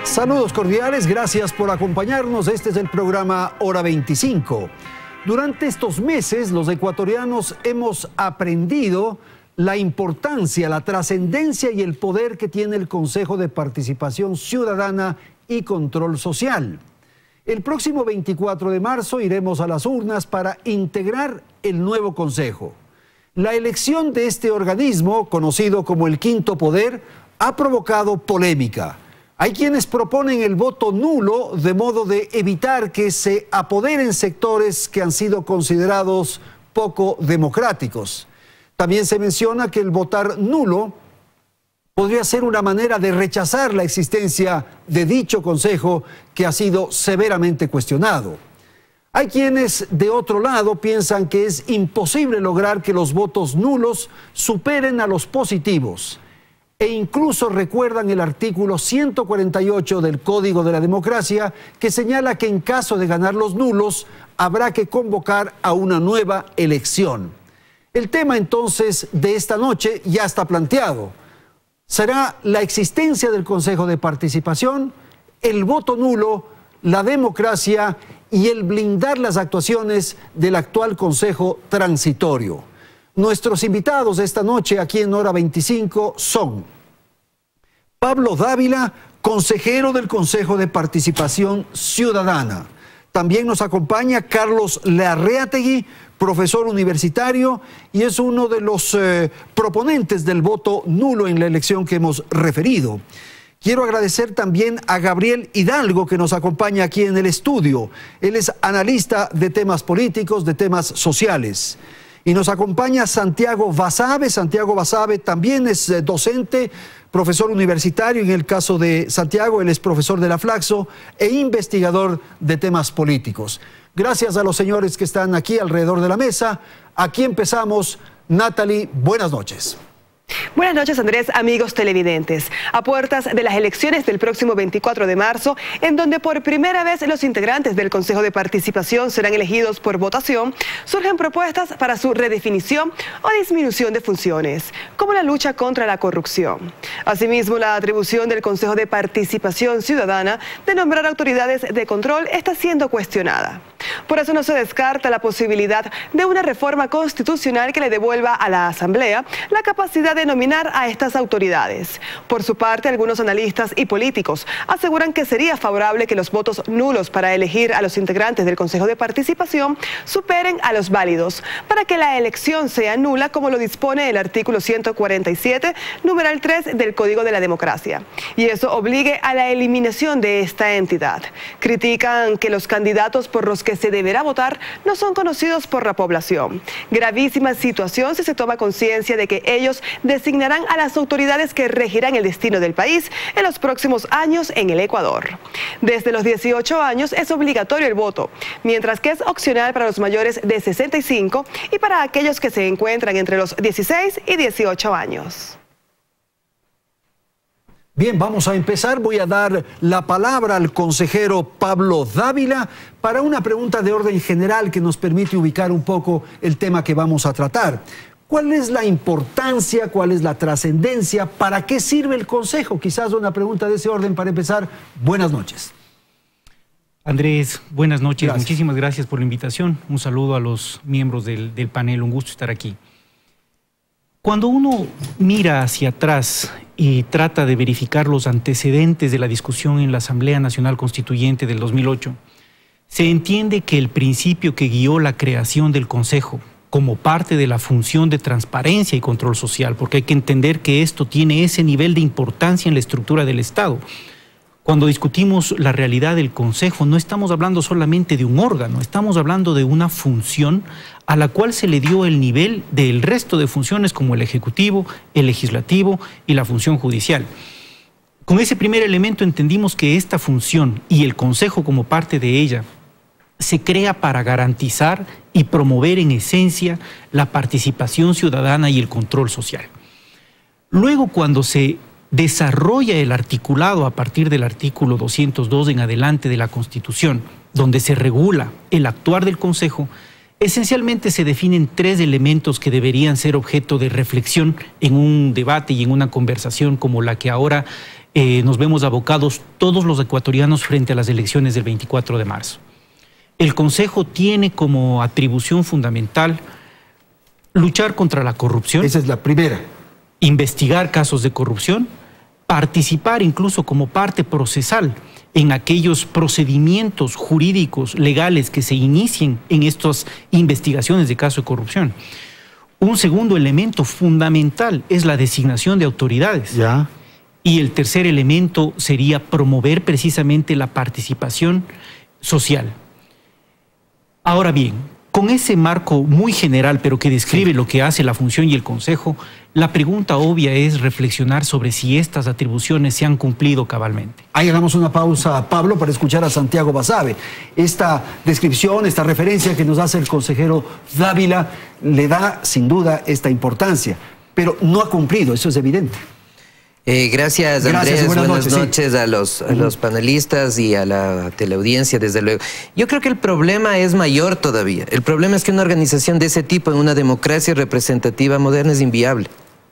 Saludos cordiales, gracias por acompañarnos. Este es el programa Hora 25. Durante estos meses, los ecuatorianos hemos aprendido la importancia, la trascendencia y el poder que tiene el Consejo de Participación Ciudadana y Control Social. El próximo 24 de marzo iremos a las urnas para integrar el nuevo Consejo. La elección de este organismo, conocido como el Quinto Poder, ha provocado polémica. Hay quienes proponen el voto nulo de modo de evitar que se apoderen sectores que han sido considerados poco democráticos. También se menciona que el votar nulo podría ser una manera de rechazar la existencia de dicho consejo que ha sido severamente cuestionado. Hay quienes, de otro lado, piensan que es imposible lograr que los votos nulos superen a los positivos. E incluso recuerdan el artículo 148 del Código de la Democracia, que señala que en caso de ganar los nulos, habrá que convocar a una nueva elección. El tema entonces de esta noche ya está planteado. ¿Será la existencia del Consejo de Participación, el voto nulo, la democracia y el blindar las actuaciones del actual Consejo Transitorio? Nuestros invitados esta noche aquí en Hora 25 son Pablo Dávila, consejero del Consejo de Participación Ciudadana. También nos acompaña Carlos Larreategui, profesor universitario, y es uno de los proponentes del voto nulo en la elección que hemos referido. Quiero agradecer también a Gabriel Hidalgo, que nos acompaña aquí en el estudio. Él es analista de temas políticos, de temas sociales. Y nos acompaña Santiago Basabe. Santiago Basabe también es docente, profesor universitario. En el caso de Santiago, él es profesor de la Flaxo e investigador de temas políticos. Gracias a los señores que están aquí alrededor de la mesa. Aquí empezamos. Natalie, buenas noches. Buenas noches, Andrés, amigos televidentes. A puertas de las elecciones del próximo 24 de marzo, en donde por primera vez los integrantes del Consejo de Participación serán elegidos por votación, surgen propuestas para su redefinición o disminución de funciones, como la lucha contra la corrupción. Asimismo, la atribución del Consejo de Participación Ciudadana de nombrar autoridades de control está siendo cuestionada. Por eso no se descarta la posibilidad de una reforma constitucional que le devuelva a la Asamblea la capacidad de nominar a estas autoridades. Por su parte, algunos analistas y políticos aseguran que sería favorable que los votos nulos para elegir a los integrantes del Consejo de Participación superen a los válidos, para que la elección sea nula, como lo dispone el artículo 147, numeral 3 del Código de la Democracia, y eso obligue a la eliminación de esta entidad. Critican que los candidatos por los que se deberá votar no son conocidos por la población. Gravísima situación si se toma conciencia de que ellos designarán a las autoridades que regirán el destino del país en los próximos años en el Ecuador. Desde los 18 años es obligatorio el voto, mientras que es opcional para los mayores de 65 y para aquellos que se encuentran entre los 16 y 18 años. Bien, vamos a empezar. Voy a dar la palabra al consejero Pablo Dávila para una pregunta de orden general que nos permite ubicar un poco el tema que vamos a tratar. ¿Cuál es la importancia, cuál es la trascendencia, para qué sirve el Consejo? Quizás una pregunta de ese orden para empezar. Buenas noches. Andrés, buenas noches. Gracias. Muchísimas gracias por la invitación. Un saludo a los miembros del panel. Un gusto estar aquí. Cuando uno mira hacia atrás y trata de verificar los antecedentes de la discusión en la Asamblea Nacional Constituyente del 2008, se entiende que el principio que guió la creación del Consejo como parte de la función de transparencia y control social, porque hay que entender que esto tiene ese nivel de importancia en la estructura del Estado. Cuando discutimos la realidad del Consejo, no estamos hablando solamente de un órgano, estamos hablando de una función a la cual se le dio el nivel del resto de funciones como el Ejecutivo, el Legislativo y la función judicial. Con ese primer elemento entendimos que esta función y el Consejo como parte de ella se crea para garantizar y promover en esencia la participación ciudadana y el control social. Luego, cuando se desarrolla el articulado a partir del artículo 202 en adelante de la Constitución, donde se regula el actuar del Consejo, esencialmente se definen tres elementos que deberían ser objeto de reflexión en un debate y en una conversación como la que ahora nos vemos abocados todos los ecuatorianos frente a las elecciones del 24 de marzo. El Consejo tiene como atribución fundamental luchar contra la corrupción. Esa es la primera. Investigar casos de corrupción, participar incluso como parte procesal en aquellos procedimientos jurídicos, legales que se inicien en estas investigaciones de casos de corrupción. Un segundo elemento fundamental es la designación de autoridades. Ya. Y el tercer elemento sería promover precisamente la participación social. Ahora bien, con ese marco muy general, pero que describe lo que hace la función y el Consejo, la pregunta obvia es reflexionar sobre si estas atribuciones se han cumplido cabalmente. Ahí hagamos una pausa, Pablo, para escuchar a Santiago Basabe. Esta descripción, esta referencia que nos hace el consejero Dávila, le da sin duda esta importancia, pero no ha cumplido, eso es evidente. Gracias, Andrés. Buenas noches sí. a los panelistas y a la teleaudiencia, desde luego. Yo creo que el problema es mayor todavía. El problema es que una organización de ese tipo en una democracia representativa moderna es inviable.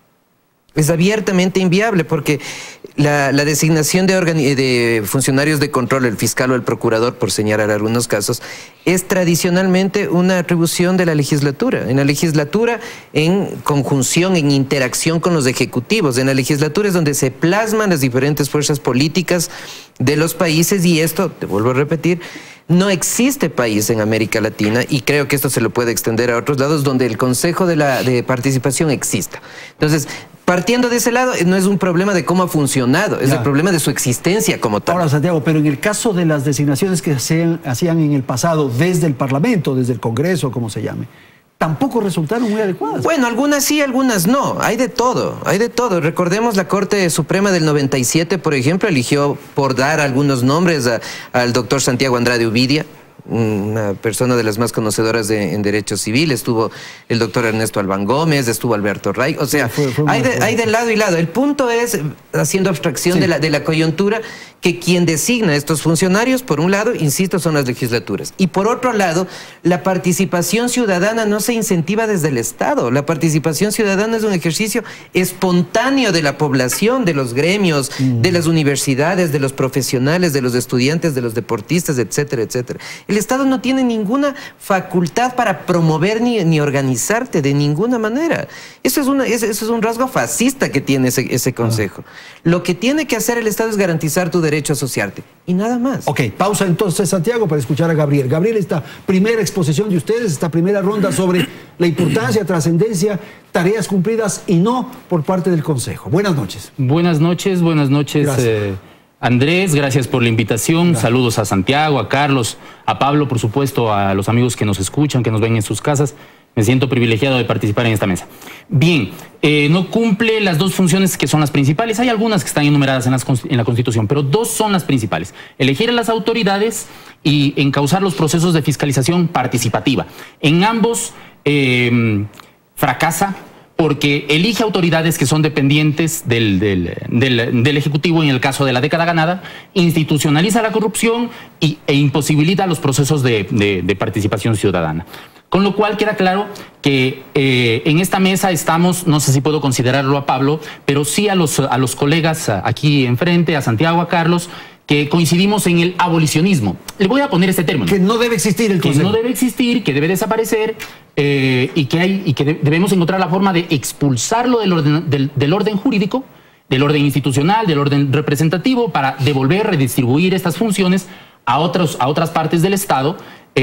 Es abiertamente inviable porque la designación de funcionarios de control, el fiscal o el procurador, por señalar algunos casos, es tradicionalmente una atribución de la legislatura. En la legislatura, en conjunción, en interacción con los ejecutivos. En la legislatura es donde se plasman las diferentes fuerzas políticas de los países y esto, te vuelvo a repetir, no existe país en América Latina, y creo que esto se lo puede extender a otros lados, donde el Consejo de Participación exista. Entonces, partiendo de ese lado, no es un problema de cómo ha funcionado, es el problema de su existencia como tal. Ahora, Santiago, pero en el caso de las designaciones que se hacían en el pasado desde el Parlamento, desde el Congreso, como se llame, tampoco resultaron muy adecuadas. Bueno, algunas sí, algunas no. Hay de todo, hay de todo. Recordemos la Corte Suprema del 97, por ejemplo, eligió, por dar algunos nombres, al doctor Santiago Andrade Uvidia, una persona de las más conocedoras en derecho civil. Estuvo el doctor Ernesto Albán Gómez, estuvo Alberto Ray. O sea, hay de lado y lado. El punto es, haciendo abstracción de la coyuntura, que quien designa a estos funcionarios, por un lado, insisto, son las legislaturas. Y por otro lado, la participación ciudadana no se incentiva desde el Estado. La participación ciudadana es un ejercicio espontáneo de la población, de los gremios, de las universidades, de los profesionales, de los estudiantes, de los deportistas, etcétera, etcétera. El Estado no tiene ninguna facultad para promover ni organizarte de ninguna manera. Eso es un rasgo fascista que tiene ese Consejo. Lo que tiene que hacer el Estado es garantizar tu derecho a asociarte y nada más. Ok, pausa entonces, Santiago, para escuchar a Gabriel. Gabriel, esta primera exposición de ustedes, esta primera ronda sobre la importancia, trascendencia, tareas cumplidas y no por parte del Consejo. Buenas noches. Buenas noches, Andrés, gracias por la invitación. Gracias. Saludos a Santiago, a Carlos, a Pablo, por supuesto, a los amigos que nos escuchan, que nos ven en sus casas. Me siento privilegiado de participar en esta mesa. Bien, no cumple las dos funciones que son las principales. Hay algunas que están enumeradas en la Constitución, pero dos son las principales. Elegir a las autoridades y encauzar los procesos de fiscalización participativa. En ambos fracasa porque elige autoridades que son dependientes del Ejecutivo en el caso de la década ganada, institucionaliza la corrupción e imposibilita los procesos de participación ciudadana. Con lo cual queda claro que en esta mesa estamos, no sé si puedo considerarlo a Pablo, pero sí a los colegas aquí enfrente, a Santiago, a Carlos, que coincidimos en el abolicionismo. Le voy a poner este término. Que no debe existir el Consejo. Que no debe existir, que debe desaparecer y que debemos encontrar la forma de expulsarlo del orden jurídico, del orden institucional, del orden representativo, para devolver, redistribuir estas funciones a otras partes del Estado,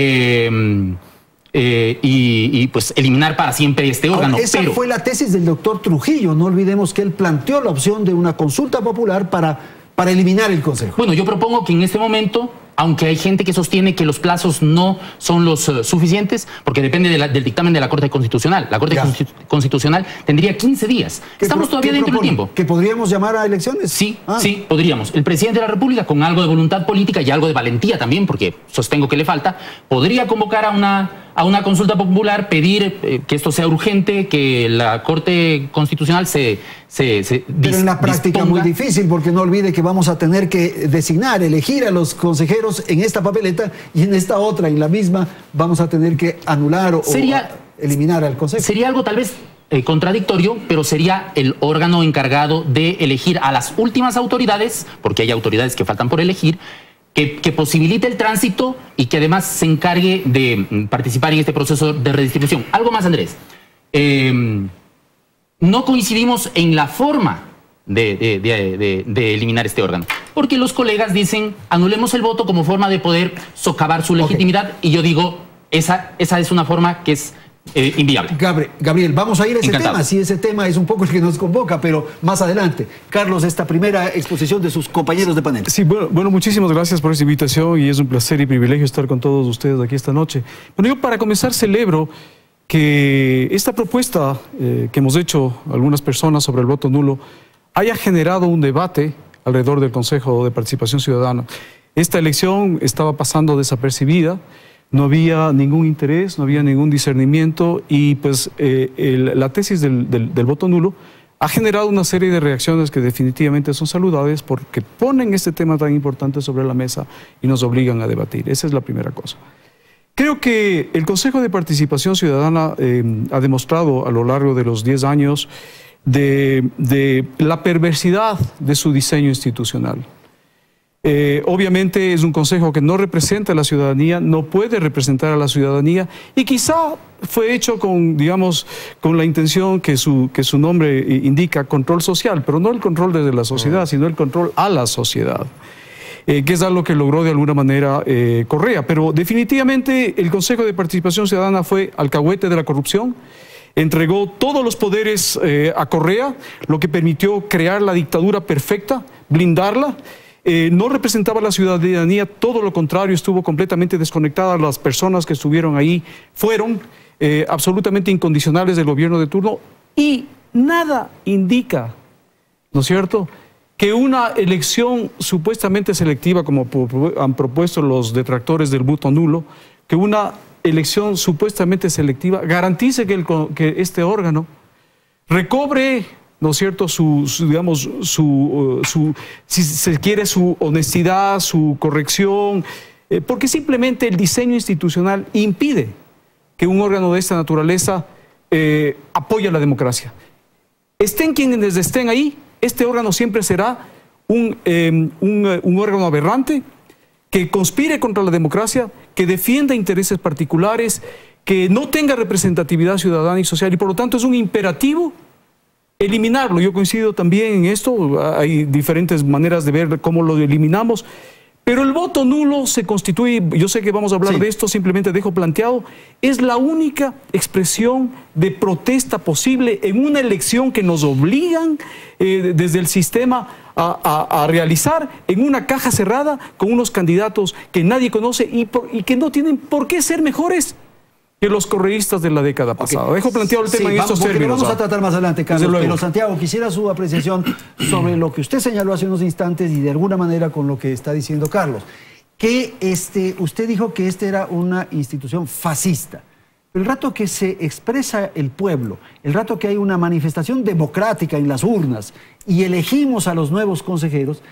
y pues eliminar para siempre este órgano. Ahora, esa fue la tesis del doctor Trujillo. No olvidemos que él planteó la opción de una consulta popular para eliminar el Consejo. Bueno, yo propongo que en este momento, aunque hay gente que sostiene que los plazos no son los suficientes, porque depende del dictamen de la Corte Constitucional. La Corte Constitucional tendría 15 días. Estamos todavía dentro del tiempo. ¿Que podríamos llamar a elecciones? Sí, sí, podríamos. El presidente de la República, con algo de voluntad política y algo de valentía también, porque sostengo que le falta, podría convocar a una consulta popular, pedir que esto sea urgente, que la Corte Constitucional pero en la práctica es muy difícil, porque no olvide que vamos a tener que elegir a los consejeros en esta papeleta, y en esta otra, en la misma, vamos a tener que anular o eliminar al Consejo. Sería algo tal vez contradictorio, pero sería el órgano encargado de elegir a las últimas autoridades, porque hay autoridades que faltan por elegir, que posibilite el tránsito y que además se encargue de participar en este proceso de redistribución. Algo más, Andrés. No coincidimos en la forma de eliminar este órgano, porque los colegas dicen, anulemos el voto como forma de poder socavar su legitimidad, y yo digo, esa es una forma que es inviable. Gabriel, vamos a ir a ese tema, si ese tema es un poco el que nos convoca, pero más adelante. Carlos, esta primera exposición de sus compañeros de panel. Sí, bueno, muchísimas gracias por esta invitación y es un placer y privilegio estar con todos ustedes aquí esta noche. Bueno, yo para comenzar celebro que esta propuesta que hemos hecho algunas personas sobre el voto nulo haya generado un debate alrededor del Consejo de Participación Ciudadana. Esta elección estaba pasando desapercibida. No había ningún interés, no había ningún discernimiento y pues la tesis del voto nulo ha generado una serie de reacciones que definitivamente son saludables porque ponen este tema tan importante sobre la mesa y nos obligan a debatir. Esa es la primera cosa. Creo que el Consejo de Participación Ciudadana ha demostrado a lo largo de los 10 años de la perversidad de su diseño institucional. Obviamente es un consejo que no representa a la ciudadanía, no puede representar a la ciudadanía y quizá fue hecho con, digamos, con la intención que su nombre indica, control social, pero no el control desde la sociedad, sino el control a la sociedad, que es algo que logró de alguna manera Correa. Pero definitivamente el Consejo de Participación Ciudadana fue alcahuete de la corrupción, entregó todos los poderes a Correa, lo que permitió crear la dictadura perfecta, blindarla. No representaba a la ciudadanía, todo lo contrario, estuvo completamente desconectada. Las personas que estuvieron ahí fueron absolutamente incondicionales del gobierno de turno y nada indica, ¿no es cierto?, que una elección supuestamente selectiva, como han propuesto los detractores del voto nulo, que una elección supuestamente selectiva garantice que este órgano recobre, ¿no es cierto?, si se quiere, su honestidad, su corrección, porque simplemente el diseño institucional impide que un órgano de esta naturaleza apoye la democracia. Estén quienes estén ahí, este órgano siempre será un órgano aberrante, que conspire contra la democracia, que defienda intereses particulares, que no tenga representatividad ciudadana y social, y por lo tanto es un imperativo eliminarlo. Yo coincido también en esto, hay diferentes maneras de ver cómo lo eliminamos, pero el voto nulo se constituye, yo sé que vamos a hablar de esto, simplemente dejo planteado, es la única expresión de protesta posible en una elección que nos obligan desde el sistema a realizar en una caja cerrada con unos candidatos que nadie conoce y que no tienen por qué ser mejores que los correístas de la década pasada. Dejo planteado el tema en estos términos. Vamos a tratar más adelante, Carlos. Pero Santiago, quisiera su apreciación sobre lo que usted señaló hace unos instantes y de alguna manera con lo que está diciendo Carlos. Que usted dijo que era una institución fascista. El rato que se expresa el pueblo, el rato que hay una manifestación democrática en las urnas y elegimos a los nuevos consejeros,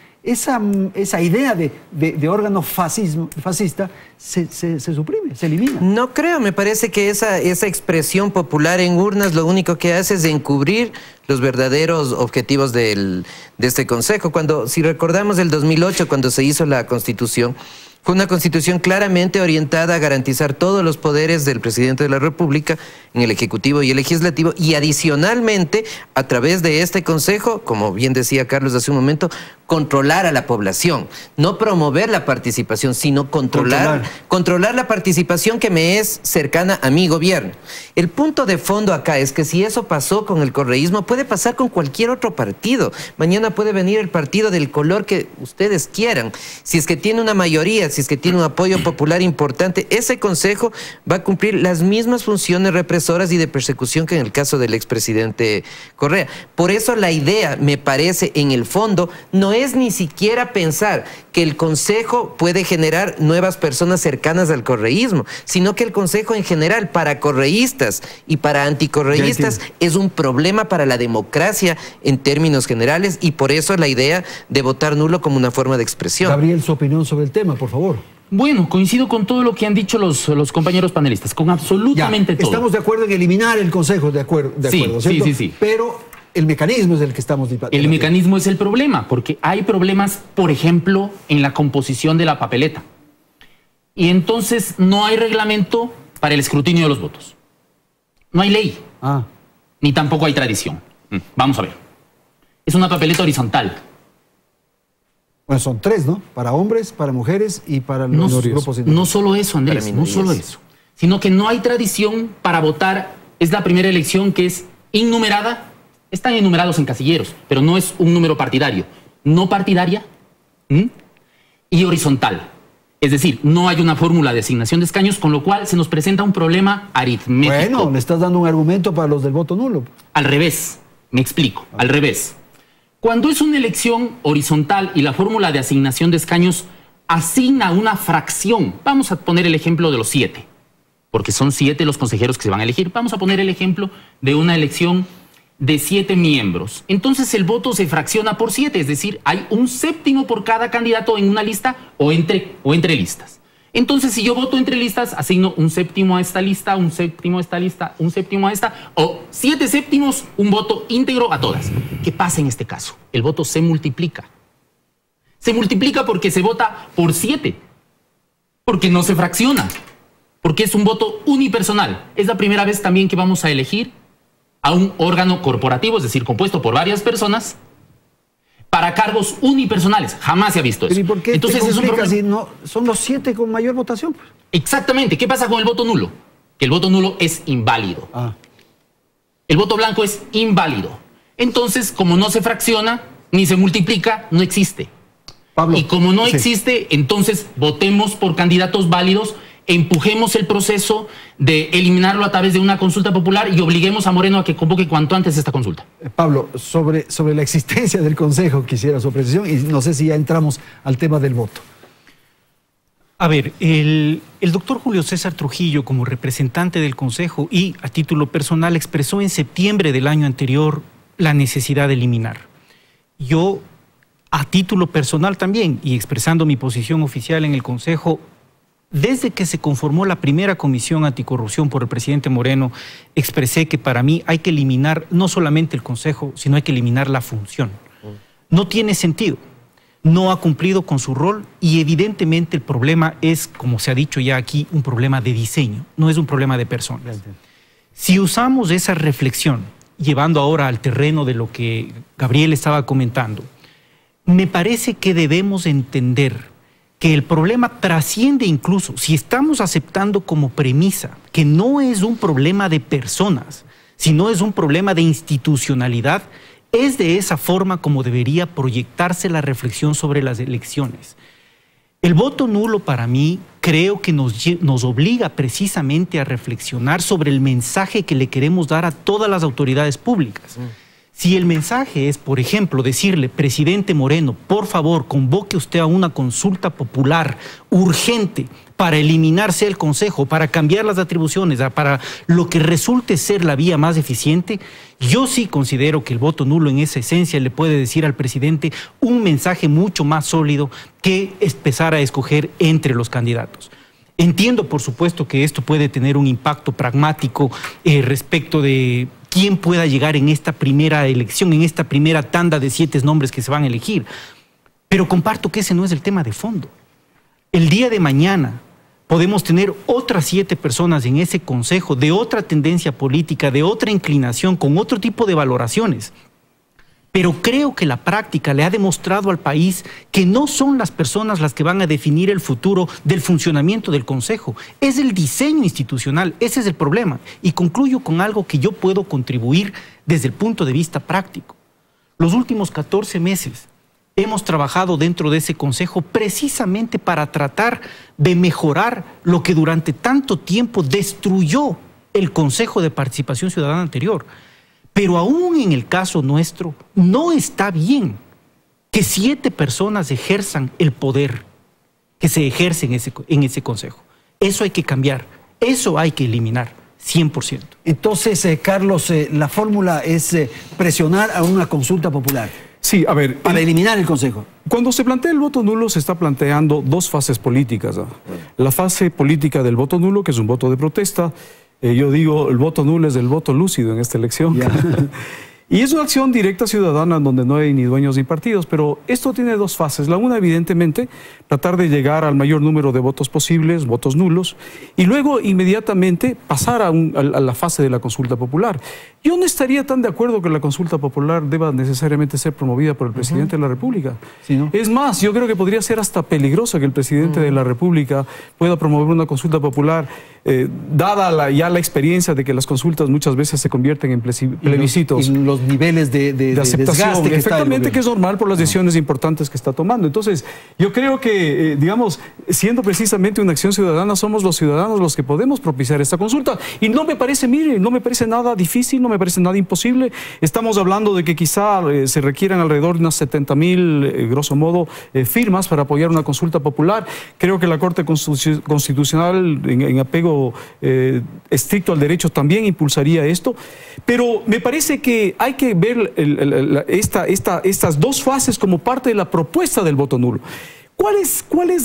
esa idea de órgano fascista se suprime, se elimina. No creo, me parece que esa expresión popular en urnas lo único que hace es encubrir los verdaderos objetivos de este Consejo. Si recordamos el 2008, cuando se hizo la Constitución, fue una Constitución claramente orientada a garantizar todos los poderes del presidente de la República en el Ejecutivo y el Legislativo, y adicionalmente, a través de este Consejo, como bien decía Carlos hace un momento, controlar a la población, no promover la participación, sino controlar la participación que me es cercana a mi gobierno. El punto de fondo acá es que si eso pasó con el correísmo, puede pasar con cualquier otro partido. Mañana puede venir el partido del color que ustedes quieran. Si es que tiene una mayoría, si es que tiene un apoyo popular importante, ese Consejo va a cumplir las mismas funciones represoras y de persecución que en el caso del expresidente Correa. Por eso la idea, me parece, en el fondo, no es ni siquiera pensar que el Consejo puede generar nuevas personas cercanas al correísmo, sino que el Consejo en general, para correístas y para anticorreístas, es un problema para la democracia en términos generales, y por eso la idea de votar nulo como una forma de expresión. Gabriel, su opinión sobre el tema, por favor. Bueno, coincido con todo lo que han dicho los compañeros panelistas, con absolutamente todo. Estamos de acuerdo en eliminar el Consejo, de acuerdo, ¿cierto? Sí. Pero el mecanismo es el que estamos debatiendo. El mecanismo es el problema, porque hay problemas, por ejemplo, en la composición de la papeleta. Y entonces no hay reglamento para el escrutinio de los votos. No hay ley, ni tampoco hay tradición. Vamos a ver. Es una papeleta horizontal. Bueno, son 3, ¿no? Para hombres, para mujeres y para los grupos indígenas. No solo eso, Andrés, no solo eso. Sino que no hay tradición para votar. Es la primera elección que es innumerada. Están enumerados en casilleros, pero no es un número partidario. No partidaria y horizontal. Es decir, no hay una fórmula de asignación de escaños, con lo cual se nos presenta un problema aritmético. Bueno, le estás dando un argumento para los del voto nulo. Al revés, me explico, al revés. Cuando es una elección horizontal y la fórmula de asignación de escaños asigna una fracción, vamos a poner el ejemplo de los 7, porque son 7 los consejeros que se van a elegir. Vamos a poner el ejemplo de una elección de 7 miembros. Entonces el voto se fracciona por 7, es decir, hay un séptimo por cada candidato en una lista o entre listas. Entonces, si yo voto entre listas, asigno un séptimo a esta lista, un séptimo a esta lista, un séptimo a esta, o 7 séptimos, un voto íntegro a todas. ¿Qué pasa en este caso? El voto se multiplica. Se multiplica porque se vota por 7, porque no se fracciona, porque es un voto unipersonal. Es la primera vez también que vamos a elegir a un órgano corporativo, es decir, compuesto por varias personas, para cargos unipersonales. Jamás se ha visto eso. ¿Y por qué entonces es un problema? Si no, son los 7 con mayor votación? Exactamente. ¿Qué pasa con el voto nulo? Que el voto nulo es inválido. El voto blanco es inválido. Entonces, como no se fracciona ni se multiplica, no existe. Pablo, y como no existe, entonces votemos por candidatos válidos, empujemos el proceso de eliminarlo a través de una consulta popular y obliguemos a Moreno a que convoque cuanto antes esta consulta. Pablo, sobre la existencia del Consejo, quisiera su precisión, y no sé si ya entramos al tema del voto. A ver, el doctor Julio César Trujillo, como representante del Consejo y a título personal, expresó en septiembre del año anterior la necesidad de eliminar. Yo, a título personal también, y expresando mi posición oficial en el Consejo, desde que se conformó la primera comisión anticorrupción por el presidente Moreno, expresé que para mí hay que eliminar no solamente el Consejo, sino hay que eliminar la función. No tiene sentido. No ha cumplido con su rol y evidentemente el problema es, como se ha dicho ya aquí, un problema de diseño, no es un problema de personas. Si usamos esa reflexión, llevando ahora al terreno de lo que Gabriel estaba comentando, me parece que debemos entender que el problema trasciende incluso, si estamos aceptando como premisa que no es un problema de personas, sino es un problema de institucionalidad, es de esa forma como debería proyectarse la reflexión sobre las elecciones. El voto nulo para mí creo que nos obliga precisamente a reflexionar sobre el mensaje que le queremos dar a todas las autoridades públicas. Si el mensaje es, por ejemplo, decirle, presidente Moreno, por favor, convoque usted a una consulta popular urgente para eliminarse el Consejo, para cambiar las atribuciones, para lo que resulte ser la vía más eficiente, yo sí considero que el voto nulo en esa esencia le puede decir al presidente un mensaje mucho más sólido que empezar a escoger entre los candidatos. Entiendo, por supuesto, que esto puede tener un impacto pragmático respecto de quién pueda llegar en esta primera elección, en esta primera tanda de 7 nombres que se van a elegir. Pero comparto que ese no es el tema de fondo. El día de mañana podemos tener otras 7 personas en ese consejo de otra tendencia política, de otra inclinación, con otro tipo de valoraciones. Pero creo que la práctica le ha demostrado al país que no son las personas las que van a definir el futuro del funcionamiento del Consejo. Es el diseño institucional, ese es el problema. Y concluyo con algo que yo puedo contribuir desde el punto de vista práctico. Los últimos 14 meses hemos trabajado dentro de ese Consejo precisamente para tratar de mejorar lo que durante tanto tiempo destruyó el Consejo de Participación Ciudadana anterior. Pero aún en el caso nuestro, no está bien que 7 personas ejerzan el poder que se ejerce en ese Consejo. Eso hay que cambiar, eso hay que eliminar, 100%. Entonces, Carlos, la fórmula es presionar a una consulta popular. Sí, a ver. Para eliminar el Consejo. Cuando se plantea el voto nulo, se está planteando dos fases políticas, ¿no? La fase política del voto nulo, que es un voto de protesta. Yo digo, el voto nulo es el voto lúcido en esta elección. Y es una acción directa ciudadana donde no hay ni dueños ni partidos, pero esto tiene dos fases. La una, evidentemente, tratar de llegar al mayor número de votos posibles, votos nulos, y luego inmediatamente pasar a la fase de la consulta popular. Yo no estaría tan de acuerdo que la consulta popular deba necesariamente ser promovida por el presidente de la República. Sí, ¿no? Es más, yo creo que podría ser hasta peligroso que el presidente de la República pueda promover una consulta popular, dada ya la experiencia de que las consultas muchas veces se convierten en plebiscitos. Y los niveles de aceptación, que efectivamente, que es normal por las decisiones importantes que está tomando. Entonces, yo creo que, digamos, siendo precisamente una acción ciudadana, somos los ciudadanos los que podemos propiciar esta consulta. Y no me parece, mire, no me parece nada difícil, no me parece nada imposible. Estamos hablando de que quizá se requieran alrededor de unas 70,000, grosso modo, firmas para apoyar una consulta popular. Creo que la Corte Constitucional, en apego estricto al derecho, también impulsaría esto. Pero me parece que hay que ver estas dos fases como parte de la propuesta del voto nulo. ¿Cuál es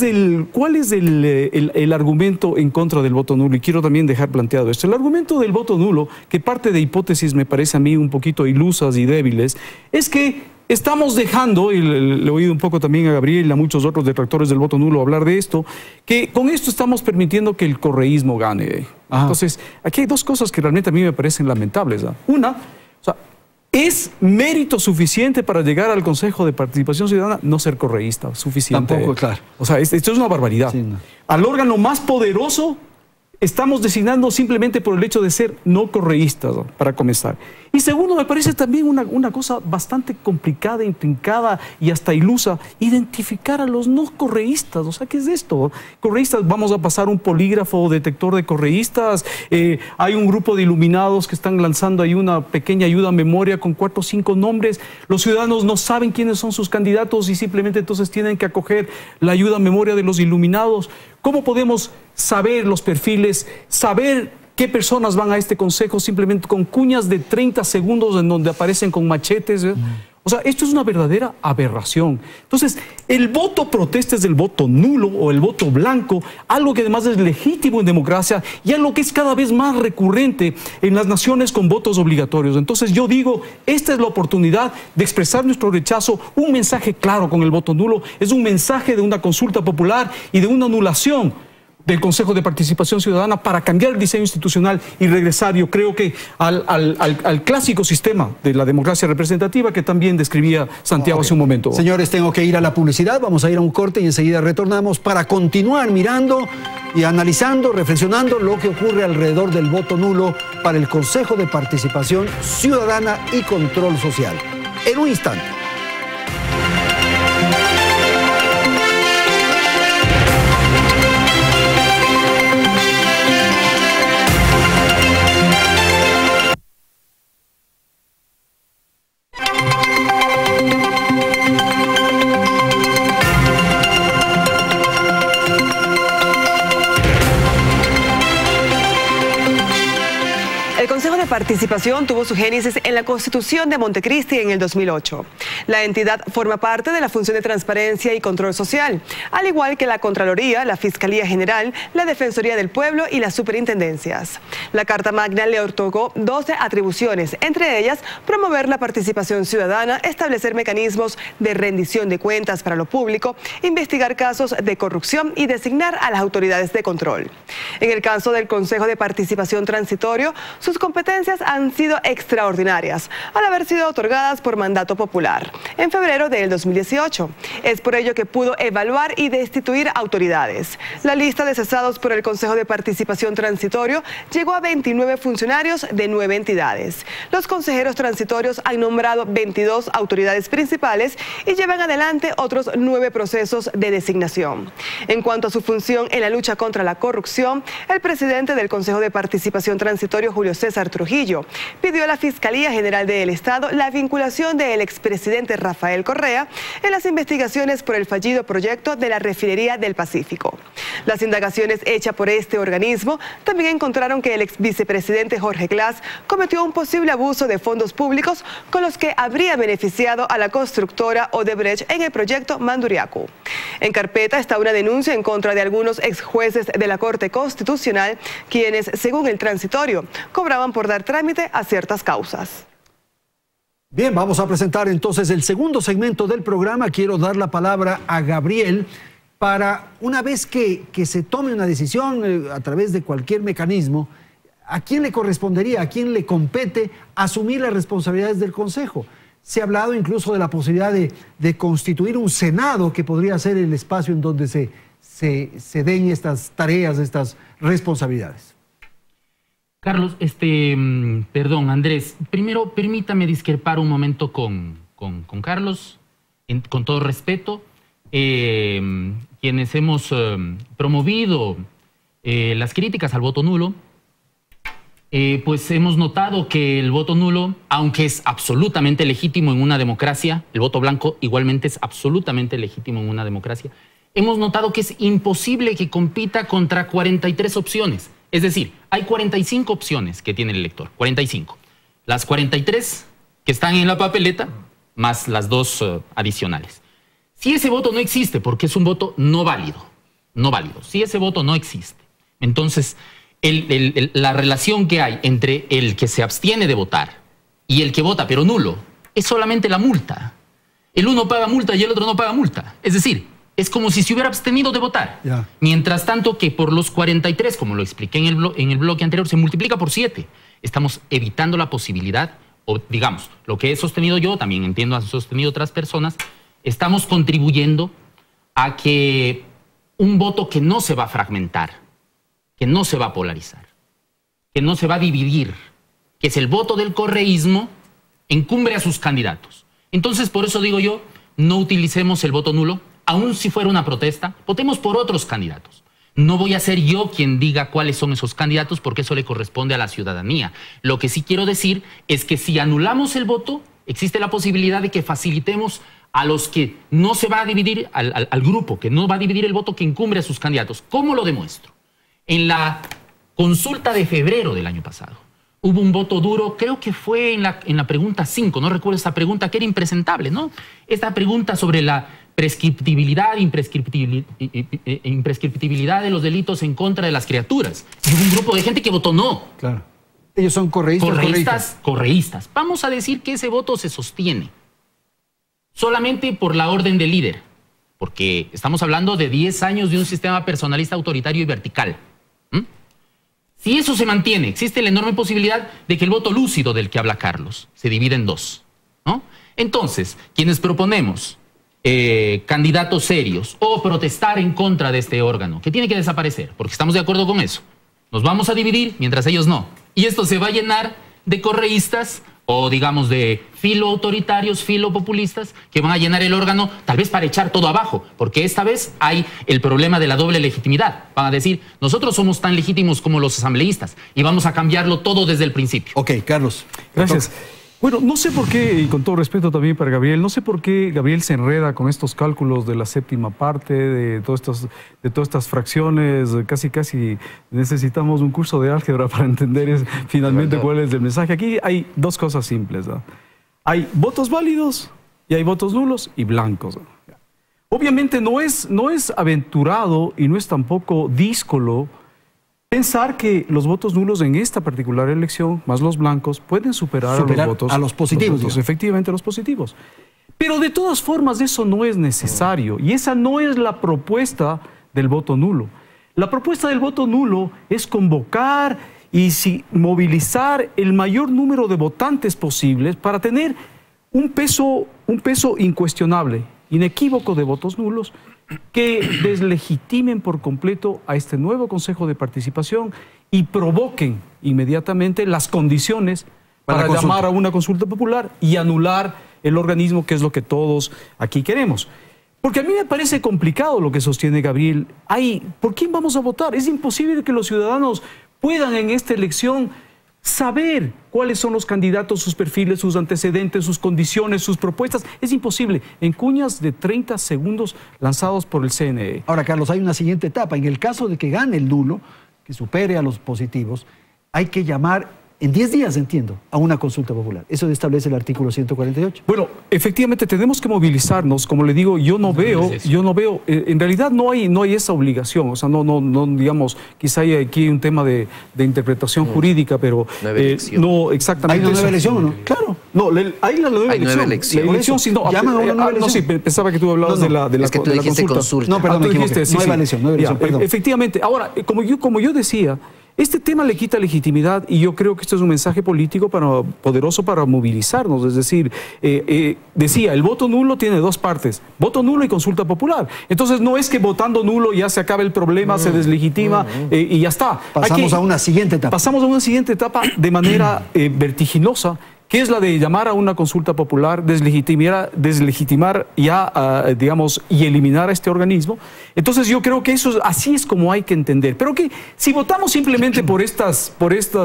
el argumento en contra del voto nulo? Y quiero también dejar planteado esto. El argumento del voto nulo, que parte de hipótesis me parece a mí un poquito ilusas y débiles, es que estamos dejando, y le he oído un poco también a Gabriel y a muchos otros detractores del voto nulo hablar de esto, que con esto estamos permitiendo que el correísmo gane. Entonces, aquí hay dos cosas que realmente a mí me parecen lamentables, ¿no? Una, o sea, ¿es mérito suficiente para llegar al Consejo de Participación Ciudadana no ser correísta? Suficiente. Tampoco, claro. O sea, esto es una barbaridad. Sí, no. Al órgano más poderoso estamos designando simplemente por el hecho de ser no correístas, ¿no? Para comenzar. Y segundo, me parece también una cosa bastante complicada, intrincada y hasta ilusa, identificar a los no correístas. O sea, ¿qué es esto? Correístas, vamos a pasar un polígrafo detector de correístas. Hay un grupo de iluminados que están lanzando ahí una pequeña ayuda a memoria con 4 o 5 nombres. Los ciudadanos no saben quiénes son sus candidatos y simplemente entonces tienen que acoger la ayuda a memoria de los iluminados. ¿Cómo podemos saber los perfiles, saber qué personas van a este consejo simplemente con cuñas de 30 segundos en donde aparecen con machetes? O sea, esto es una verdadera aberración. Entonces, el voto protesta es el voto nulo o el voto blanco, algo que además es legítimo en democracia y algo que es cada vez más recurrente en las naciones con votos obligatorios. Entonces, yo digo, esta es la oportunidad de expresar nuestro rechazo. Un mensaje claro con el voto nulo es un mensaje de una consulta popular y de una anulación del Consejo de Participación Ciudadana para cambiar el diseño institucional y regresar, yo creo que al clásico sistema de la democracia representativa que también describía Santiago hace un momento. Señores, tengo que ir a la publicidad, vamos a ir a un corte y enseguida retornamos para continuar mirando y analizando, reflexionando lo que ocurre alrededor del voto nulo para el Consejo de Participación Ciudadana y Control Social. En un instante. Participación tuvo su génesis en la Constitución de Montecristi en el 2008. La entidad forma parte de la función de transparencia y control social, al igual que la Contraloría, la Fiscalía General, la Defensoría del Pueblo y las superintendencias. La Carta Magna le otorgó 12 atribuciones, entre ellas promover la participación ciudadana, establecer mecanismos de rendición de cuentas para lo público, investigar casos de corrupción y designar a las autoridades de control. En el caso del Consejo de Participación Transitorio, sus competencias han sido extraordinarias al haber sido otorgadas por mandato popular en febrero del 2018. Es por ello que pudo evaluar y destituir autoridades. La lista de cesados por el Consejo de Participación Transitorio llegó a 29 funcionarios de 9 entidades. Los consejeros transitorios han nombrado 22 autoridades principales y llevan adelante otros 9 procesos de designación. En cuanto a su función en la lucha contra la corrupción, el presidente del Consejo de Participación Transitorio, Julio César Trujillo, Trujillo. Pidió a la Fiscalía General del Estado la vinculación del expresidente Rafael Correa en las investigaciones por el fallido proyecto de la refinería del Pacífico. Las indagaciones hechas por este organismo también encontraron que el ex vicepresidente Jorge Glass cometió un posible abuso de fondos públicos con los que habría beneficiado a la constructora Odebrecht en el proyecto Manduriacu. En carpeta está una denuncia en contra de algunos ex jueces de la Corte Constitucional, quienes, según el transitorio, cobraban por dar trámite a ciertas causas. Bien, vamos a presentar entonces el segundo segmento del programa. Quiero dar la palabra a Gabriel para, una vez que se tome una decisión a través de cualquier mecanismo, ¿a quién le correspondería, a quién le compete asumir las responsabilidades del Consejo? Se ha hablado incluso de la posibilidad de constituir un Senado que podría ser el espacio en donde se den estas tareas, estas responsabilidades. Carlos, perdón, Andrés, primero permítame discrepar un momento con Carlos, con todo respeto. Quienes hemos promovido las críticas al voto nulo, pues hemos notado que el voto nulo, aunque es absolutamente legítimo en una democracia, el voto blanco igualmente es absolutamente legítimo en una democracia, hemos notado que es imposible que compita contra 43 opciones. Es decir, hay 45 opciones que tiene el elector, 45. Las 43 que están en la papeleta, más las dos adicionales. Si ese voto no existe, porque es un voto no válido, si ese voto no existe, entonces la relación que hay entre el que se abstiene de votar y el que vota pero nulo es solamente la multa. El uno paga multa y el otro no paga multa. Es decir, es como si se hubiera abstenido de votar. Yeah. Mientras tanto que por los 43, como lo expliqué en el bloque anterior, se multiplica por 7. Estamos evitando la posibilidad, o digamos, lo que he sostenido yo, también entiendo han sostenido otras personas, estamos contribuyendo a que un voto que no se va a fragmentar, que no se va a polarizar, que no se va a dividir, que es el voto del correísmo, encumbre a sus candidatos. Entonces, por eso digo yo, no utilicemos el voto nulo, aun si fuera una protesta, votemos por otros candidatos. No voy a ser yo quien diga cuáles son esos candidatos, porque eso le corresponde a la ciudadanía. Lo que sí quiero decir es que si anulamos el voto, existe la posibilidad de que facilitemos a los que no se va a dividir, al grupo que no va a dividir el voto que encumbre a sus candidatos. ¿Cómo lo demuestro? En la consulta de febrero del año pasado, hubo un voto duro, creo que fue en la pregunta 5, no recuerdo esa pregunta que era impresentable, ¿no? Esta pregunta sobre la prescriptibilidad, imprescriptibilidad de los delitos en contra de las criaturas. Y hubo un grupo de gente que votó no. Claro. Ellos son correístas. Correístas. Vamos a decir que ese voto se sostiene solamente por la orden del líder, porque estamos hablando de 10 años de un sistema personalista, autoritario y vertical. Si eso se mantiene, existe la enorme posibilidad de que el voto lúcido del que habla Carlos se divide en dos, ¿no? Entonces, quienes proponemos candidatos serios o protestar en contra de este órgano, que tiene que desaparecer, porque estamos de acuerdo con eso, nos vamos a dividir mientras ellos no. Y esto se va a llenar de correístas o digamos de filo autoritarios, filo populistas, que van a llenar el órgano tal vez para echar todo abajo, porque esta vez hay el problema de la doble legitimidad. Van a decir, nosotros somos tan legítimos como los asambleístas y vamos a cambiarlo todo desde el principio. Ok, Carlos. Gracias. Bueno, no sé por qué, y con todo respeto también para Gabriel, no sé por qué Gabriel se enreda con estos cálculos de la séptima parte, de todas estas fracciones, casi necesitamos un curso de álgebra para entender finalmente cuál es el mensaje. Aquí hay dos cosas simples, ¿no? Hay votos válidos y hay votos nulos y blancos, ¿no? Obviamente no es aventurado y no es tampoco díscolo pensar que los votos nulos en esta particular elección, más los blancos, pueden superar a los positivos. Efectivamente, a los positivos. Pero de todas formas eso no es necesario y esa no es la propuesta del voto nulo. La propuesta del voto nulo es convocar y movilizar el mayor número de votantes posibles para tener un peso incuestionable, inequívoco de votos nulos que deslegitimen por completo a este nuevo Consejo de Participación y provoquen inmediatamente las condiciones para llamar a una consulta popular y anular el organismo, que es lo que todos aquí queremos. Porque a mí me parece complicado lo que sostiene Gabriel. ¿Por quién vamos a votar? Es imposible que los ciudadanos puedan en esta elección saber cuáles son los candidatos, sus perfiles, sus antecedentes, sus condiciones, sus propuestas. Es imposible. En cuñas de 30 segundos lanzados por el CNE. Ahora, Carlos, hay una siguiente etapa. En el caso de que gane el nulo, que supere a los positivos, hay que llamar en 10 días, entiendo, a una consulta popular. Eso establece el artículo 148. Bueno, efectivamente tenemos que movilizarnos. Como le digo, yo no veo, en realidad no hay esa obligación. O sea, no digamos, quizá hay aquí un tema de interpretación jurídica, pero no exactamente. ¿Hay una nueva elección o no? Claro. No, hay la nueva elección. Nueva elección, sí, no. ¿Llaman a una nueva elección? No, sí, pensaba que tú hablabas de la es que tú dijiste consulta. No, perdón, me equivoqué. Sí, nueva elección, perdón. Efectivamente. Ahora, como yo decía, este tema le quita legitimidad y yo creo que esto es un mensaje político poderoso para movilizarnos. Es decir, decía, el voto nulo tiene dos partes, voto nulo y consulta popular. Entonces no es que votando nulo ya se acaba el problema, se deslegitima y ya está. Pasamos a una siguiente etapa. Pasamos a una siguiente etapa de manera vertiginosa, que es la de llamar a una consulta popular, deslegitimar ya, digamos, y eliminar a este organismo. Entonces yo creo que así es como hay que entender. Pero que si votamos simplemente por estos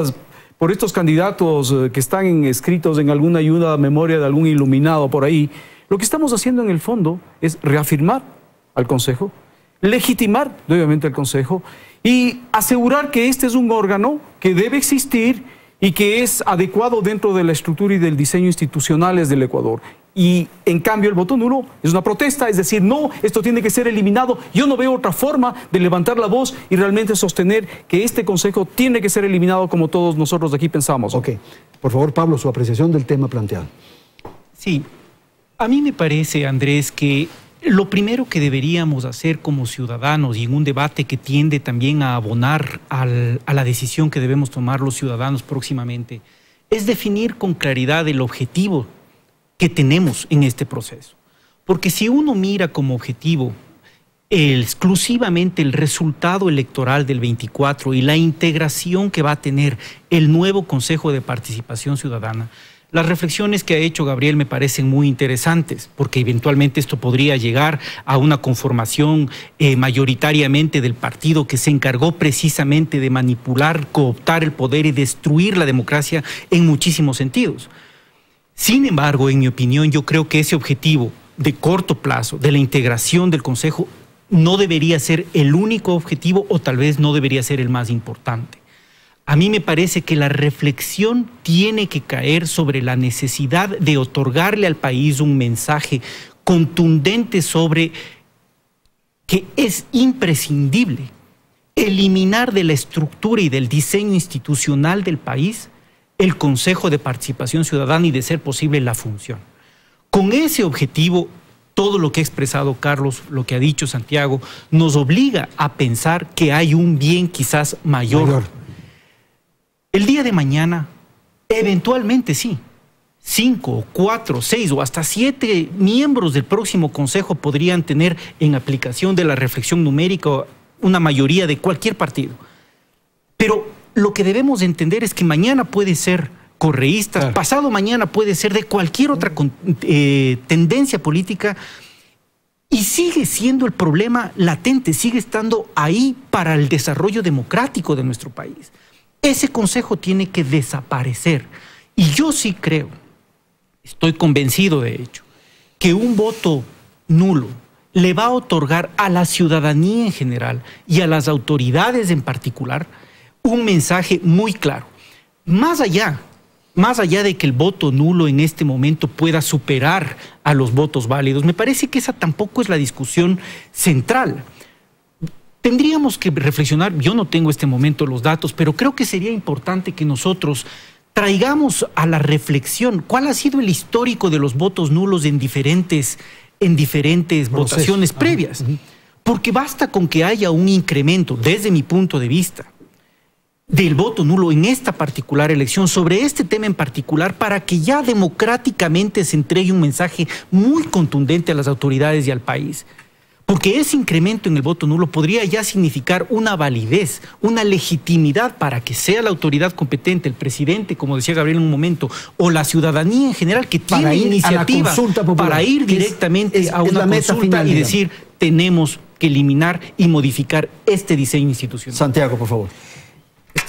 candidatos que están inscritos en alguna ayuda a memoria de algún iluminado por ahí, lo que estamos haciendo en el fondo es reafirmar al Consejo, legitimar obviamente al Consejo y asegurar que este es un órgano que debe existir y que es adecuado dentro de la estructura y del diseño institucionales del Ecuador. Y en cambio el voto nulo es una protesta, es decir, no, esto tiene que ser eliminado. Yo no veo otra forma de levantar la voz y realmente sostener que este Consejo tiene que ser eliminado como todos nosotros de aquí pensamos. Ok, por favor, Pablo, su apreciación del tema planteado. Sí, a mí me parece, Andrés, que lo primero que deberíamos hacer como ciudadanos y en un debate que tiende también a abonar a la decisión que debemos tomar los ciudadanos próximamente es definir con claridad el objetivo que tenemos en este proceso. Porque si uno mira como objetivo exclusivamente el resultado electoral del 24 y la integración que va a tener el nuevo Consejo de Participación Ciudadana, las reflexiones que ha hecho Gabriel me parecen muy interesantes, porque eventualmente esto podría llegar a una conformación mayoritariamente del partido que se encargó precisamente de manipular, cooptar el poder y destruir la democracia en muchísimos sentidos. Sin embargo, en mi opinión, yo creo que ese objetivo de corto plazo, de la integración del Consejo, no debería ser el único objetivo o tal vez no debería ser el más importante. A mí me parece que la reflexión tiene que caer sobre la necesidad de otorgarle al país un mensaje contundente sobre que es imprescindible eliminar de la estructura y del diseño institucional del país el Consejo de Participación Ciudadana y, de ser posible, la función. Con ese objetivo, todo lo que ha expresado Carlos, lo que ha dicho Santiago, nos obliga a pensar que hay un bien quizás mayor. El día de mañana, eventualmente sí, 5, 4, 6 o hasta 7 miembros del próximo Consejo podrían tener en aplicación de la reflexión numérica una mayoría de cualquier partido. Pero lo que debemos entender es que mañana puede ser correístas, claro, pasado mañana puede ser de cualquier otra tendencia política y sigue siendo el problema latente, sigue estando ahí para el desarrollo democrático de nuestro país. Ese Consejo tiene que desaparecer. Y yo sí creo, estoy convencido de hecho, que un voto nulo le va a otorgar a la ciudadanía en general y a las autoridades en particular un mensaje muy claro. Más allá de que el voto nulo en este momento pueda superar a los votos válidos, me parece que esa tampoco es la discusión central. Tendríamos que reflexionar, yo no tengo este momento los datos, pero creo que sería importante que nosotros traigamos a la reflexión cuál ha sido el histórico de los votos nulos en diferentes votaciones previas. Porque basta con que haya un incremento, desde mi punto de vista, del voto nulo en esta particular elección, sobre este tema en particular, para que ya democráticamente se entregue un mensaje muy contundente a las autoridades y al país. Porque ese incremento en el voto nulo podría ya significar una validez, una legitimidad para que sea la autoridad competente, el presidente, como decía Gabriel en un momento, o la ciudadanía en general que tiene iniciativa para ir directamente a una consulta y decir, tenemos que eliminar y modificar este diseño institucional. Santiago, por favor.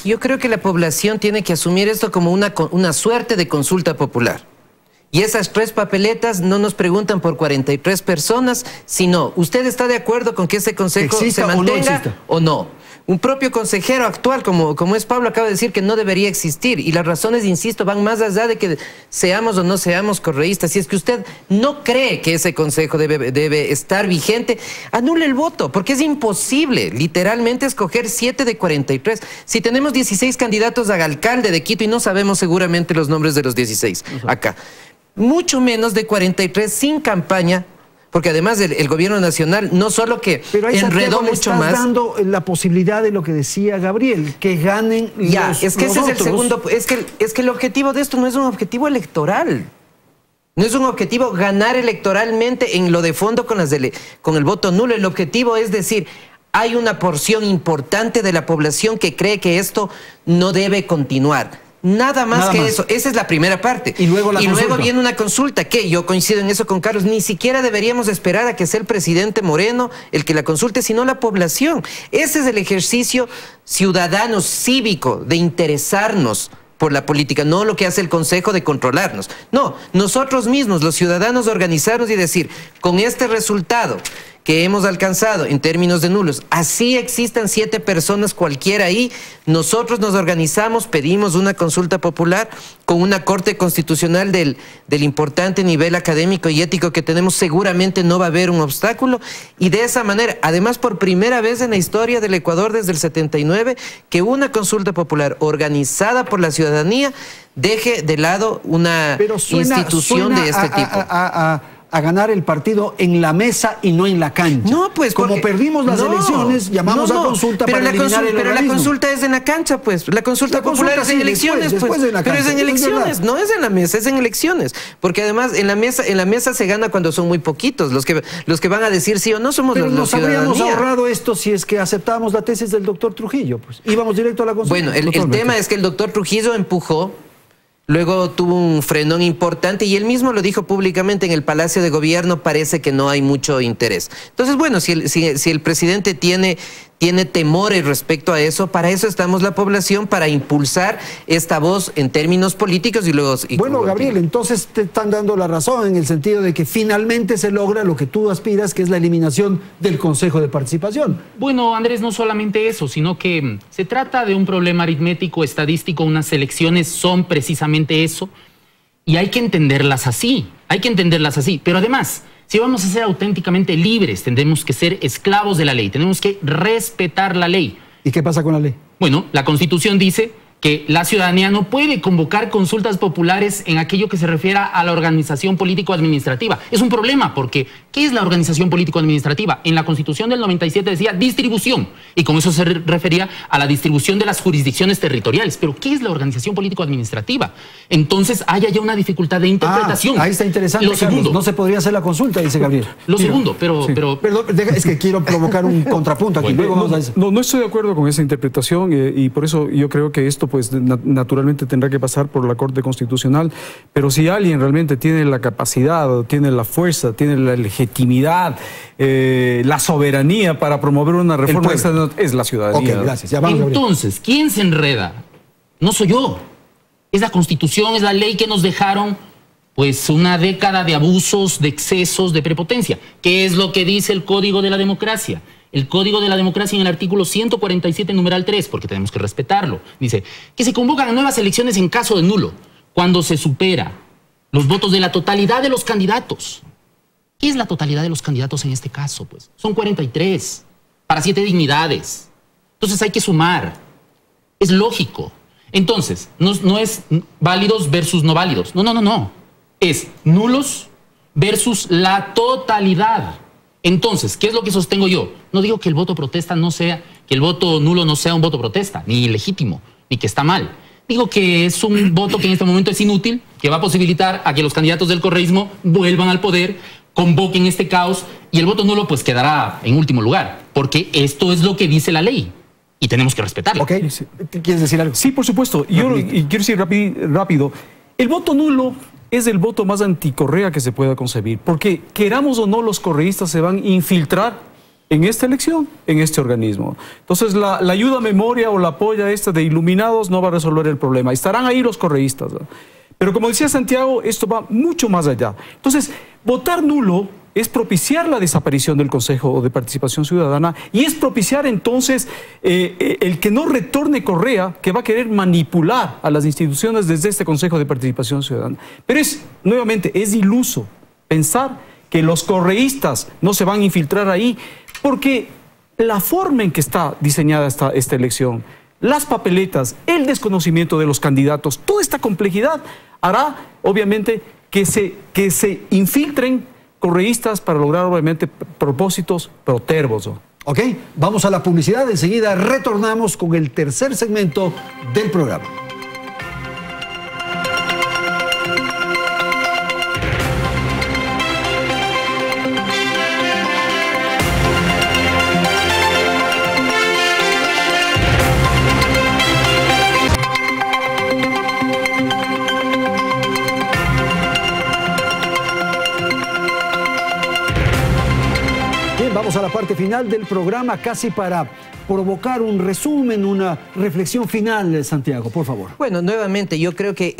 Yo creo que la población tiene que asumir esto como una suerte de consulta popular. Y esas 3 papeletas no nos preguntan por 43 personas, sino, ¿usted está de acuerdo con que ese consejo se mantenga o no? Un propio consejero actual, como es Pablo, acaba de decir que no debería existir. Y las razones, insisto, van más allá de que seamos o no seamos correístas. Si es que usted no cree que ese consejo debe estar vigente, anule el voto, porque es imposible, literalmente, escoger 7 de 43. Si tenemos 16 candidatos a alcalde de Quito y no sabemos seguramente los nombres de los 16 acá, mucho menos de 43 sin campaña. Porque además el gobierno nacional no solo que enredó mucho más. Dando la posibilidad de lo que decía Gabriel, que ganen los es que ese es el segundo. Es que el objetivo de esto no es un objetivo electoral. No es un objetivo ganar electoralmente en lo de fondo con el voto nulo. El objetivo es decir, hay una porción importante de la población que cree que esto no debe continuar. Nada más. Eso. Esa es la primera parte. Y luego viene una consulta, que yo coincido en eso con Carlos, ni siquiera deberíamos esperar a que sea el presidente Moreno el que la consulte, sino la población. Ese es el ejercicio ciudadano, cívico, de interesarnos por la política, no lo que hace el Consejo de controlarnos. No, nosotros mismos, los ciudadanos, organizarnos y decir, con este resultado que hemos alcanzado en términos de nulos, así existan 7 personas cualquiera ahí, nosotros nos organizamos, pedimos una consulta popular con una corte constitucional del importante nivel académico y ético que tenemos, seguramente no va a haber un obstáculo, y de esa manera, además por primera vez en la historia del Ecuador desde el 79, que una consulta popular organizada por la ciudadanía deje de lado una institución de este tipo. A ganar el partido en la mesa y no en la cancha. No, pues como perdimos las elecciones, llamamos a consulta para eliminar el organismo. Pero la consulta es en la cancha, pues. La consulta popular es en elecciones, pues. Pero es en elecciones, no es en la mesa, es en elecciones. Porque además en la mesa se gana cuando son muy poquitos los que van a decir sí o no. Somos los ciudadanos. Pero nos habríamos ahorrado esto si es que aceptábamos la tesis del doctor Trujillo, pues. Íbamos directo a la consulta. Bueno, el tema es que el doctor Trujillo empujó. Luego tuvo un frenón importante y él mismo lo dijo públicamente en el Palacio de Gobierno, parece que no hay mucho interés. Entonces, bueno, si el presidente tiene temores respecto a eso, para eso estamos la población, para impulsar esta voz en términos políticos y luego... Bueno, Gabriel, entonces te están dando la razón en el sentido de que finalmente se logra lo que tú aspiras, que es la eliminación del Consejo de Participación. Bueno, Andrés, no solamente eso, sino que se trata de un problema aritmético, estadístico. Unas elecciones son precisamente eso y hay que entenderlas así, pero además... Si vamos a ser auténticamente libres, tendremos que ser esclavos de la ley, tenemos que respetar la ley. ¿Y qué pasa con la ley? Bueno, la Constitución dice que la ciudadanía no puede convocar consultas populares en aquello que se refiera a la organización político-administrativa. Es un problema porque, ¿qué es la organización político-administrativa? En la Constitución del 97 decía distribución, y con eso se refería a la distribución de las jurisdicciones territoriales. Pero, ¿qué es la organización político-administrativa? Entonces, hay ya una dificultad de interpretación. Ahí está interesante, Lo segundo, no se podría hacer la consulta, dice Gabriel. Lo segundo, pero... Perdón, es que quiero provocar un contrapunto aquí. Bueno, no estoy de acuerdo con esa interpretación y por eso yo creo que esto pues naturalmente tendrá que pasar por la Corte Constitucional, pero si alguien realmente tiene la capacidad, tiene la fuerza, tiene la legitimidad, la soberanía para promover una reforma, es la ciudadanía. Ok, gracias. Ya vamos, entonces, ¿quién se enreda? No soy yo. Es la Constitución, es la ley que nos dejaron pues una década de abusos, de excesos, de prepotencia. ¿Qué es lo que dice el Código de la Democracia? El Código de la Democracia en el artículo 147, numeral 3, porque tenemos que respetarlo, dice que se convocan nuevas elecciones en caso de nulo, cuando se supera los votos de la totalidad de los candidatos. ¿Qué es la totalidad de los candidatos en este caso? Pues son 43, para 7 dignidades. Entonces hay que sumar. Es lógico. Entonces, no es válidos versus no válidos. No. Es nulos versus la totalidad. Entonces, ¿qué es lo que sostengo yo? No digo que el voto protesta no sea, que el voto nulo no sea un voto protesta, ni ilegítimo, ni que está mal. Digo que es un voto que en este momento es inútil, que va a posibilitar a que los candidatos del correísmo vuelvan al poder, convoquen este caos, y el voto nulo pues quedará en último lugar, porque esto es lo que dice la ley, y tenemos que respetarlo. Ok, ¿quieres decir algo? Sí, por supuesto. Yo quiero decir rápido, el voto nulo es el voto más anticorrea que se pueda concebir, porque queramos o no, los correístas se van a infiltrar en esta elección, en este organismo. Entonces, la ayuda a memoria o la polla esta de iluminados no va a resolver el problema. Estarán ahí los correístas, ¿no? Pero como decía Santiago, esto va mucho más allá. Entonces, votar nulo es propiciar la desaparición del Consejo de Participación Ciudadana y es propiciar entonces el que no retorne Correa, que va a querer manipular a las instituciones desde este Consejo de Participación Ciudadana. Pero nuevamente, es iluso pensar que los correístas no se van a infiltrar ahí, porque la forma en que está diseñada esta elección, las papeletas, el desconocimiento de los candidatos, toda esta complejidad hará, obviamente, que se infiltren correístas para lograr, obviamente, propósitos protervos, ¿no? Ok, vamos a la publicidad. Enseguida retornamos con el tercer segmento del programa. Vamos a la parte final del programa, casi para provocar un resumen, una reflexión final, Santiago, por favor. Bueno, nuevamente, yo creo que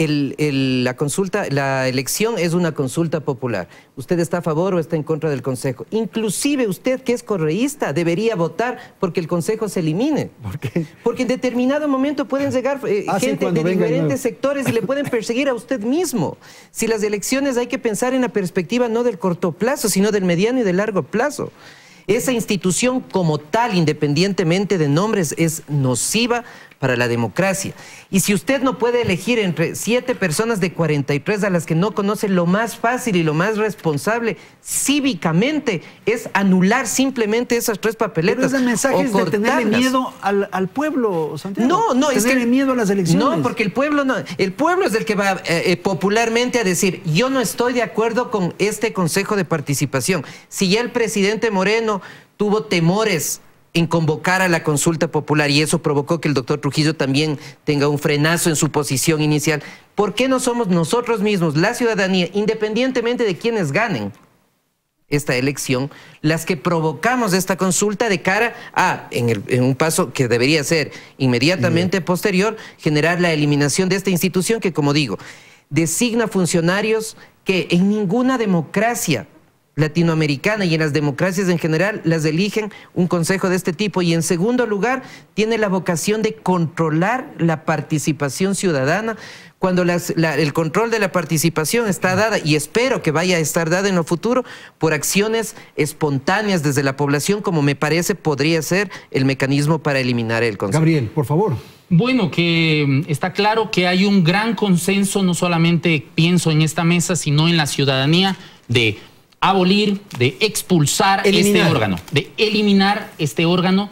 la elección es una consulta popular. ¿Usted está a favor o está en contra del Consejo? Inclusive usted, que es correísta, debería votar porque el Consejo se elimine. ¿Por qué? Porque en determinado momento pueden llegar gente de diferentes sectores y le pueden perseguir a usted mismo. Si las elecciones hay que pensar en la perspectiva no del corto plazo, sino del mediano y del largo plazo. Esa institución como tal, independientemente de nombres, es nociva para la democracia. Y si usted no puede elegir entre 7 personas de 43 a las que no conoce, lo más fácil y lo más responsable cívicamente es anular simplemente esas 3 papeletas. Pero ese mensaje es de tenerle miedo al pueblo, Santiago. No, es que tenerle miedo a las elecciones. No, porque el pueblo es el que va popularmente a decir, yo no estoy de acuerdo con este Consejo de Participación. Si ya el presidente Moreno tuvo temores en convocar a la consulta popular y eso provocó que el doctor Trujillo también tenga un frenazo en su posición inicial, ¿por qué no somos nosotros mismos, la ciudadanía, independientemente de quienes ganen esta elección, las que provocamos esta consulta de cara a, en un paso que debería ser inmediatamente posterior, generar la eliminación de esta institución que, como digo, designa funcionarios que en ninguna democracia latinoamericana y en las democracias en general las eligen un consejo de este tipo, y en segundo lugar tiene la vocación de controlar la participación ciudadana cuando el control de la participación está dada, y espero que vaya a estar dada en lo futuro, por acciones espontáneas desde la población, como me parece podría ser el mecanismo para eliminar el consejo. Gabriel, por favor. Bueno, que está claro que hay un gran consenso, no solamente pienso en esta mesa, sino en la ciudadanía, de abolir, de expulsar este órgano, de eliminar este órgano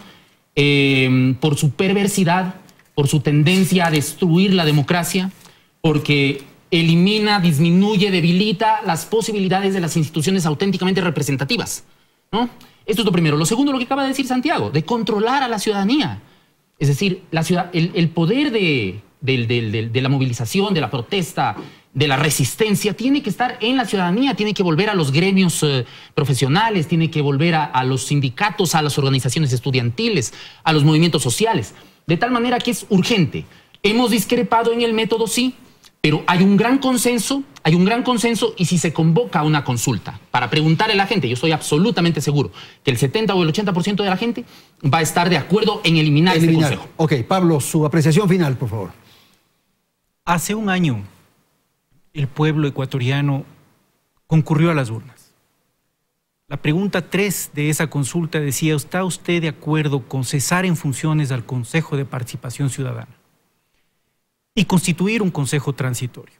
por su perversidad, por su tendencia a destruir la democracia, porque elimina, disminuye, debilita las posibilidades de las instituciones auténticamente representativas, ¿no? Esto es lo primero. Lo segundo, lo que acaba de decir Santiago, de controlar a la ciudadanía. Es decir, el poder de la movilización, de la protesta, de la resistencia, tiene que estar en la ciudadanía, tiene que volver a los gremios profesionales, tiene que volver a los sindicatos, a las organizaciones estudiantiles, a los movimientos sociales, de tal manera que es urgente. Hemos discrepado en el método, sí, pero hay un gran consenso, y si se convoca una consulta para preguntarle a la gente, yo estoy absolutamente seguro que el 70 o el 80% de la gente va a estar de acuerdo en eliminar este consejo. Ok, Pablo, su apreciación final, por favor. Hace un año, el pueblo ecuatoriano concurrió a las urnas. La pregunta 3 de esa consulta decía, ¿está usted de acuerdo con cesar en funciones al Consejo de Participación Ciudadana y constituir un consejo transitorio?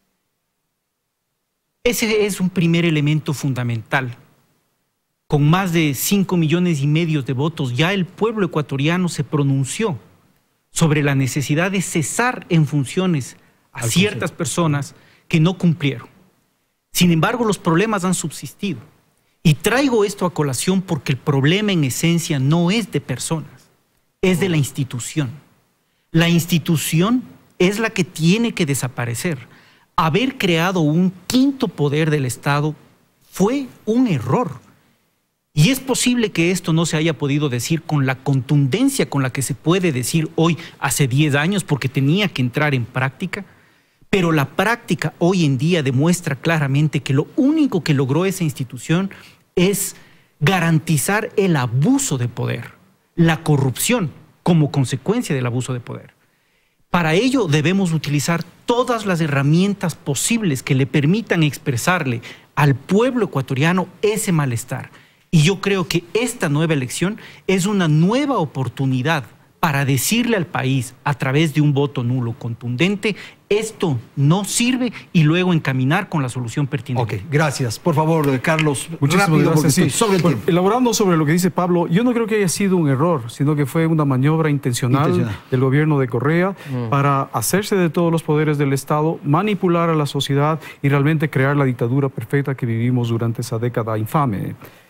Ese es un primer elemento fundamental. Con más de 5,5 millones de votos, ya el pueblo ecuatoriano se pronunció sobre la necesidad de cesar en funciones a ciertas personas que no cumplieron. Sin embargo, los problemas han subsistido. Y traigo esto a colación porque el problema en esencia no es de personas, es de la institución. La institución es la que tiene que desaparecer. Haber creado un quinto poder del Estado fue un error. Y es posible que esto no se haya podido decir con la contundencia con la que se puede decir hoy hace 10 años, porque tenía que entrar en práctica, pero la práctica hoy en día demuestra claramente que lo único que logró esa institución es garantizar el abuso de poder, la corrupción como consecuencia del abuso de poder. Para ello debemos utilizar todas las herramientas posibles que le permitan expresarle al pueblo ecuatoriano ese malestar. Y yo creo que esta nueva elección es una nueva oportunidad para decirle al país a través de un voto nulo contundente, esto no sirve, y luego encaminar con la solución pertinente. Ok, gracias. Por favor, Carlos, Muchísimas rápido, gracias. porque estoy sobre el Bueno, tiempo. elaborando sobre lo que dice Pablo, yo no creo que haya sido un error, sino que fue una maniobra intencional del gobierno de Correa para hacerse de todos los poderes del Estado, manipular a la sociedad y realmente crear la dictadura perfecta que vivimos durante esa década infame.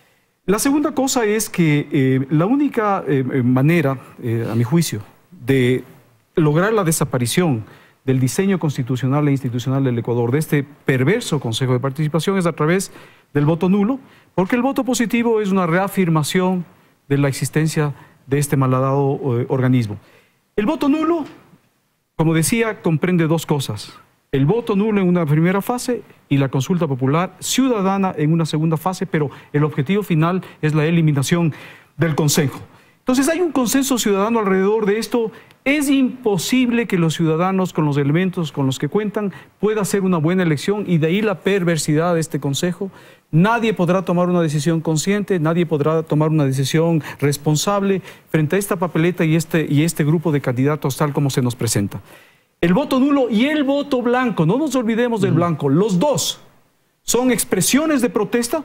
La segunda cosa es que la única manera, a mi juicio, de lograr la desaparición del diseño constitucional e institucional del Ecuador, de este perverso Consejo de Participación, es a través del voto nulo, porque el voto positivo es una reafirmación de la existencia de este malhadado organismo. El voto nulo, como decía, comprende dos cosas: el voto nulo en una primera fase y la consulta popular ciudadana en una segunda fase, pero el objetivo final es la eliminación del Consejo. Entonces hay un consenso ciudadano alrededor de esto. Es imposible que los ciudadanos, con los elementos con los que cuentan, puedan hacer una buena elección, y de ahí la perversidad de este Consejo. Nadie podrá tomar una decisión consciente, nadie podrá tomar una decisión responsable frente a esta papeleta y este grupo de candidatos tal como se nos presenta. El voto nulo y el voto blanco, no nos olvidemos del blanco, los dos son expresiones de protesta,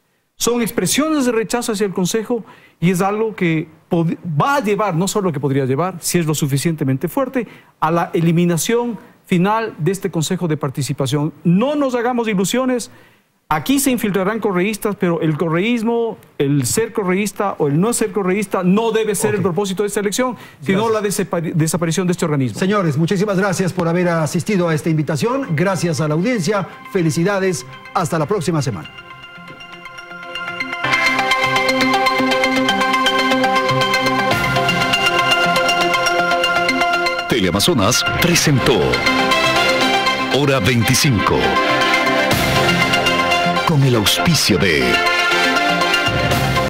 son expresiones de rechazo hacia el Consejo, y es algo que va a llevar, no solo que podría llevar, si es lo suficientemente fuerte, a la eliminación final de este Consejo de Participación. No nos hagamos ilusiones. Aquí se infiltrarán correístas, pero el correísmo, el ser correísta o el no ser correísta, no debe ser el propósito de esta elección, sino la desaparición de este organismo. Señores, muchísimas gracias por haber asistido a esta invitación. Gracias a la audiencia. Felicidades. Hasta la próxima semana. Teleamazonas presentó Hora 25. Con el auspicio de